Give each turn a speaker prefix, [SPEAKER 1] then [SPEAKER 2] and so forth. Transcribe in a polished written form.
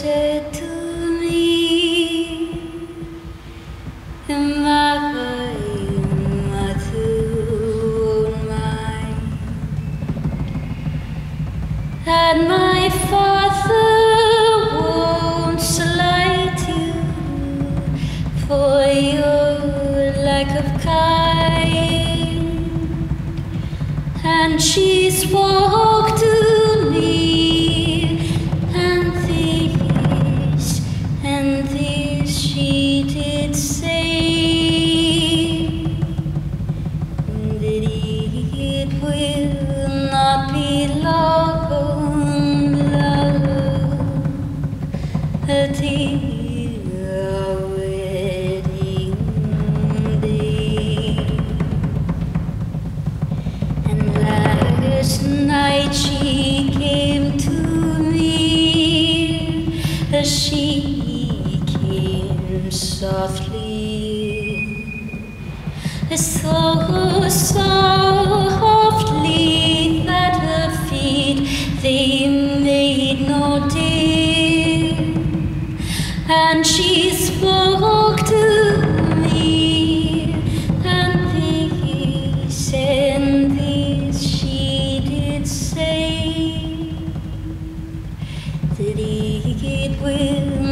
[SPEAKER 1] said to me, am I through mine? That my father won't slight you for your lack of kind, and she spoke to me, and this she did say, that it will not be long, till our wedding day. And last night she came to me, as she came softly, so softly that her feet they made no din, and she spoke to me, and this she did say, that it will